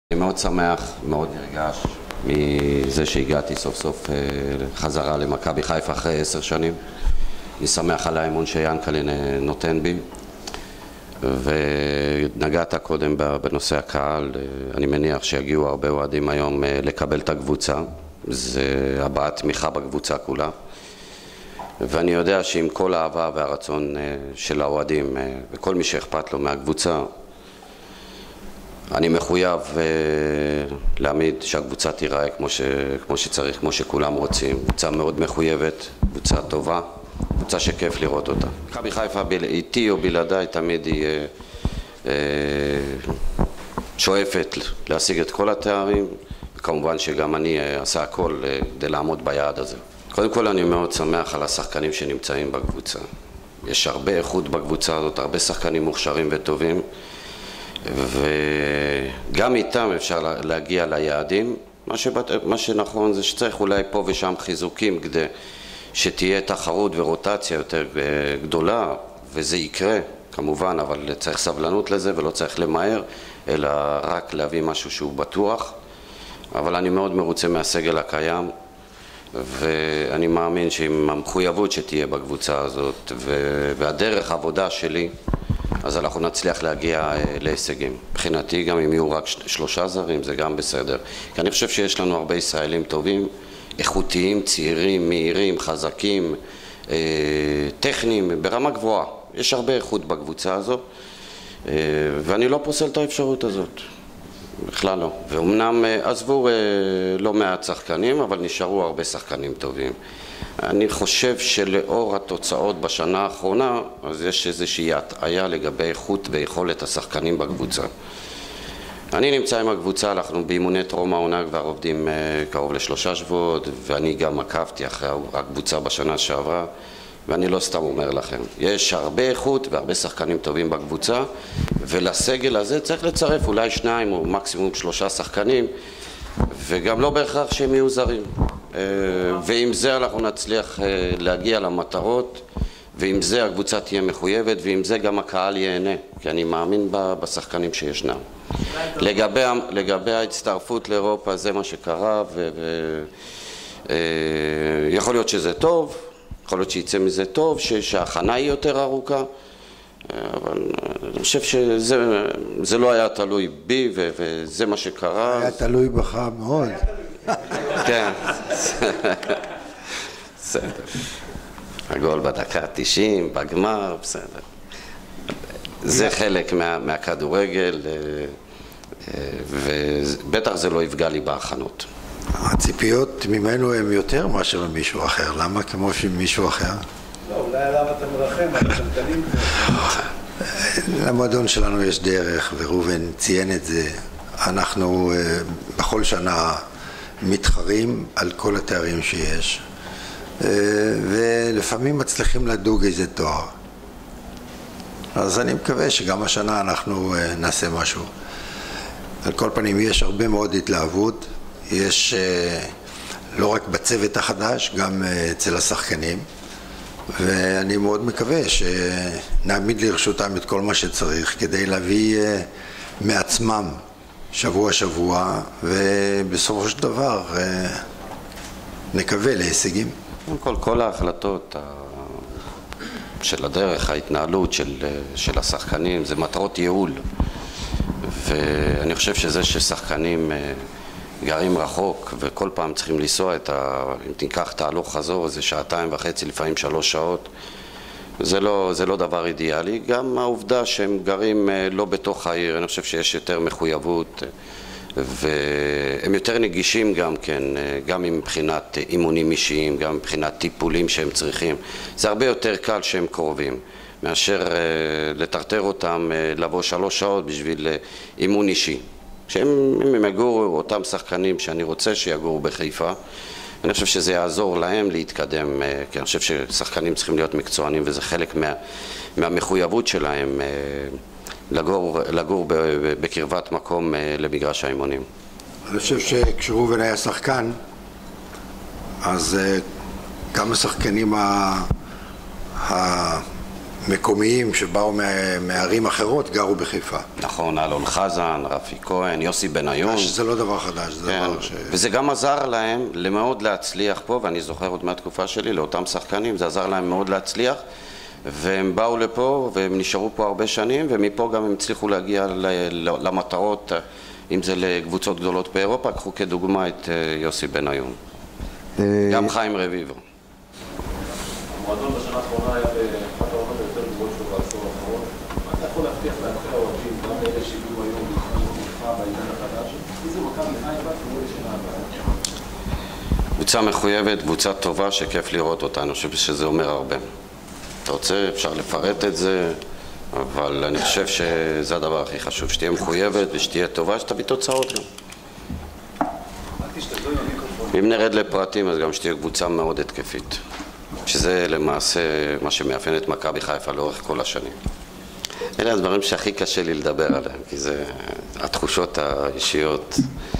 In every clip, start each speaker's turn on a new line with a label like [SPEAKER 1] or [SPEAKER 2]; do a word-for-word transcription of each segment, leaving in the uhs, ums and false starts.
[SPEAKER 1] אני מאוד שמח, מאוד נרגש מזה שהגעתי סוף סוף חזרה למכבי חיפה אחרי עשר שנים. אני שמח על האמון שיאנקל'ה נותן בי. ונגעת קודם בנושא הקהל, אני מניח שיגיעו הרבה אוהדים היום לקבל את הקבוצה. זה הבעת תמיכה בקבוצה כולה. ואני יודע שעם כל האהבה והרצון של האוהדים וכל מי שאכפת לו מהקבוצה, אני מחויב להעמיד שהקבוצה תיראה כמו, ש... כמו שצריך, כמו שכולם רוצים. קבוצה מאוד מחויבת, קבוצה טובה, קבוצה שכיף לראות אותה. מכבי חיפה איתי או בלעדיי תמיד היא אה, שואפת להשיג את כל התארים, וכמובן שגם אני אעשה הכל כדי לעמוד ביעד הזה. קודם כל אני מאוד שמח על השחקנים שנמצאים בקבוצה. יש הרבה איכות בקבוצה הזאת, הרבה שחקנים מוכשרים וטובים, וגם איתם אפשר להגיע ליעדים. מה, שבט... מה שנכון זה שצריך אולי פה ושם חיזוקים כדי שתהיה תחרות ורוטציה יותר גדולה, וזה יקרה כמובן, אבל צריך סבלנות לזה ולא צריך למהר, אלא רק להביא משהו שהוא בטוח. אבל אני מאוד מרוצה מהסגל הקיים, ואני מאמין שעם המחויבות שתהיה בקבוצה הזאת והדרך העבודה שלי, אז אנחנו נצליח להגיע להישגים. מבחינתי גם אם יהיו רק שלושה זרים זה גם בסדר. כי אני חושב שיש לנו הרבה ישראלים טובים, איכותיים, צעירים, מהירים, חזקים, טכניים, ברמה גבוהה. יש הרבה איכות בקבוצה הזו, ואני לא פוסל את האפשרות הזאת. בכלל לא. ואומנם עזבו לא מעט שחקנים, אבל נשארו הרבה שחקנים טובים. אני חושב שלאור התוצאות בשנה האחרונה, אז יש איזושהי הטעיה לגבי איכות ויכולת השחקנים בקבוצה. אני נמצא עם הקבוצה, אנחנו באימוני טרום העונה כבר עובדים קרוב לשלושה שבועות, ואני גם עקבתי אחרי הקבוצה בשנה שעברה, ואני לא סתם אומר לכם. יש הרבה איכות והרבה שחקנים טובים בקבוצה, ולסגל הזה צריך לצרף אולי שניים או מקסימום שלושה שחקנים, וגם לא בהכרח שהם יהיו זרים. ועם זה אנחנו נצליח להגיע למטרות, ועם זה הקבוצה תהיה מחויבת, ועם זה גם הקהל ייהנה, כי אני מאמין בשחקנים שישנם. לגבי, לגבי ההצטרפות לאירופה, זה מה שקרה, ויכול להיות שזה טוב, יכול להיות שיצא מזה טוב, שההכנה היא יותר ארוכה, אבל אני חושב שזה לא היה תלוי בי, וזה מה שקרה.
[SPEAKER 2] היה תלוי בך מאוד.
[SPEAKER 1] כן. בסדר. הגול בדקה תשעים, בגמר, בסדר. זה חלק מה, מהכדורגל, ובטח זה לא יפגע לי בהכנות.
[SPEAKER 2] הציפיות ממנו הם יותר מאשר ממישהו אחר. למה כמו שמישהו אחר?
[SPEAKER 3] לא, אולי עליו אתה מרחם, אבל שמתנים זה.
[SPEAKER 2] למועדון שלנו יש דרך, ורובן ציין את זה. אנחנו בכל שנה מתחרים על כל התארים שיש, ולפעמים מצליחים לדוג איזה תואר. אז אני מקווה שגם השנה אנחנו נעשה משהו. על כל פנים יש הרבה מאוד התלהבות, יש לא רק בצוות החדש, גם אצל השחקנים, ואני מאוד מקווה שנעמיד לרשותם את כל מה שצריך כדי להביא מעצמם שבוע שבוע, ובסופו של דבר נקווה להישגים.
[SPEAKER 1] קודם כל, כל ההחלטות של הדרך, ההתנהלות של, של השחקנים, זה מטרות ייעול. ואני חושב שזה ששחקנים גרים רחוק וכל פעם צריכים לנסוע את ה... אם תיקח תהלוך חזור, זה שעתיים וחצי, לפעמים שלוש שעות. זה לא, זה לא דבר אידיאלי. גם העובדה שהם גרים לא בתוך העיר, אני חושב שיש יותר מחויבות, והם יותר נגישים גם כן, גם מבחינת אימונים אישיים, גם מבחינת טיפולים שהם צריכים. זה הרבה יותר קל שהם קרובים, מאשר לטרטר אותם לבוא שלוש שעות בשביל אימון אישי. כשהם יגורו, אותם שחקנים שאני רוצה שיגורו בחיפה, אני חושב שזה יעזור להם להתקדם, כי אני חושב ששחקנים צריכים להיות מקצוענים, וזה חלק מה, מהמחויבות שלהם לגור, לגור בקרבת מקום למגרש האימונים.
[SPEAKER 2] אני חושב שכשראובן היה שחקן, אז כמה שחקנים מקומיים שבאו מערים אחרות גרו בחיפה.
[SPEAKER 1] נכון, אלון חזן, רפי כהן, יוסי בניון.
[SPEAKER 2] שזה לא דבר חדש, זה
[SPEAKER 1] כן.
[SPEAKER 2] דבר ש...
[SPEAKER 1] וזה גם עזר להם למאוד להצליח פה, ואני זוכר עוד מהתקופה שלי, לאותם שחקנים, זה עזר להם מאוד להצליח, והם באו לפה, והם נשארו פה הרבה שנים, ומפה גם הם הצליחו להגיע למטרות, אם זה לקבוצות גדולות באירופה. קחו כדוגמה את יוסי בניון. גם חיים רביבו.
[SPEAKER 4] המועדון בשנה האחרונה היה באחת העונות היותר גבוהות שלו בעשור האחרון. מה אתה יכול להבטיח לאלפי האוהדים, גם לאלה שהגיעו היום לתמיכה בעידן החדש? איזה מכבי חיפה כמו לשנה הבאה?
[SPEAKER 1] קבוצה מחויבת, קבוצה טובה שכיף לראות אותה, אני חושב שזה אומר הרבה. אתה רוצה, אפשר לפרט את זה, אבל אני חושב שזה הדבר הכי חשוב, שתהיה מחויבת ושתהיה טובה, שתביא תוצאות גם. אם נרד לפרטים, אז גם שתהיה קבוצה מאוד התקפית, שזה למעשה מה שמאפיין את מכבי חיפה לאורך כל השנים. אלה הדברים שהכי קשה לי לדבר עליהם, כי זה התחושות האישיות.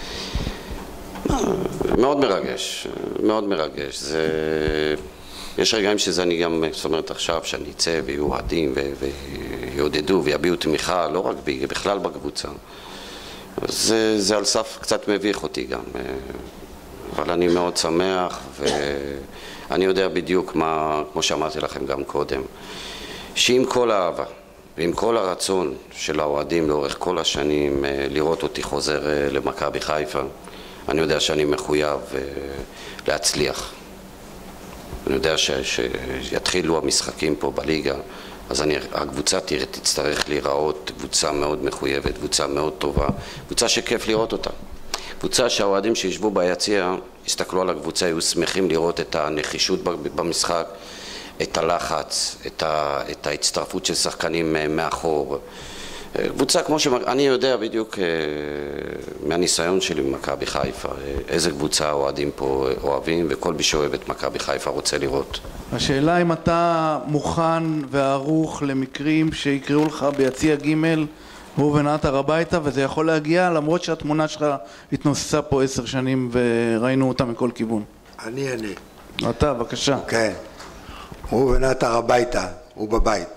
[SPEAKER 1] מאוד מרגש, מאוד מרגש. זה... יש רגעים שזה אני גם, זאת אומרת עכשיו, שאני אצא ויהיו אוהדים ויעודדו ויביעו תמיכה, לא רק בי, בכלל בקבוצה. זה, זה על סף קצת מביך אותי גם, אבל אני מאוד שמח ואני יודע בדיוק מה, כמו שאמרתי לכם גם קודם, שעם כל האהבה ועם כל הרצון של האוהדים לאורך כל השנים לראות אותי חוזר למכבי חיפה, אני יודע שאני מחויב להצליח. אני יודע ש, שיתחילו המשחקים פה בליגה, אז אני, הקבוצה תצטרך להיראות קבוצה מאוד מחויבת, קבוצה מאוד טובה, קבוצה שכיף לראות אותה. קבוצה שהאוהדים שישבו ביציע, הסתכלו על הקבוצה, היו שמחים לראות את הנחישות במשחק, את הלחץ, את, ה, את ההצטרפות של שחקנים מאחור. קבוצה כמו שאני יודע בדיוק מהניסיון שלי במכבי חיפה, איזה קבוצה האוהדים פה אוהבים, וכל מי שאוהב את מכבי חיפה רוצה לראות.
[SPEAKER 5] השאלה אם אתה מוכן וערוך למקרים שיקראו לך ביציע ג' ראובן עטר הביתה, וזה יכול להגיע למרות שהתמונה שלך התנוססה פה עשר שנים וראינו אותה מכל כיוון.
[SPEAKER 2] אני, אני.
[SPEAKER 5] אתה, בבקשה.
[SPEAKER 2] כן. ראובן עטר הביתה, הוא בבית.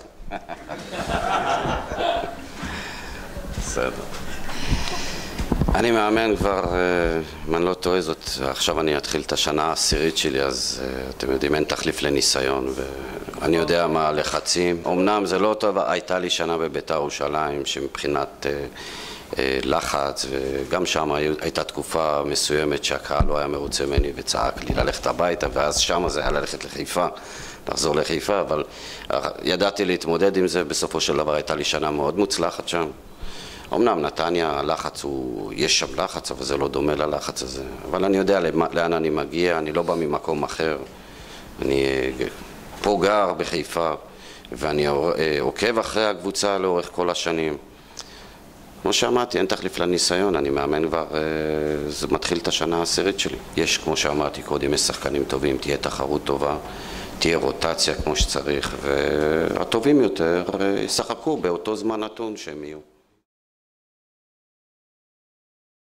[SPEAKER 1] בסדר. אני מאמן כבר, אם אני לא טועה, זאת, עכשיו אני אתחיל את השנה העשירית שלי, אז אתם יודעים, אין תחליף לניסיון, ואני יודע מה הלחצים. אמנם זה לא טוב, הייתה לי שנה בבית"ר ירושלים, שמבחינת לחץ, וגם שם הייתה תקופה מסוימת שהקהל לא היה מרוצה ממני וצעק לי ללכת הביתה, ואז שם זה היה ללכת לחיפה, לחזור לחיפה, אבל ידעתי להתמודד עם זה. בסופו של דבר הייתה לי שנה מאוד מוצלחת שם. אמנם נתניה, הלחץ הוא, יש שם לחץ, אבל זה לא דומה ללחץ הזה. אבל אני יודע לאן אני מגיע, אני לא בא ממקום אחר. אני פה גר בחיפה, ואני עוקב אחרי הקבוצה לאורך כל השנים. כמו שאמרתי, אין תחליף לניסיון, אני מאמן כבר, זה מתחיל את השנה העשירית שלי. יש, כמו שאמרתי קודם, יש שחקנים טובים, תהיה תחרות טובה, תהיה רוטציה כמו שצריך, והטובים יותר ישחקו באותו זמן נתון שהם יהיו.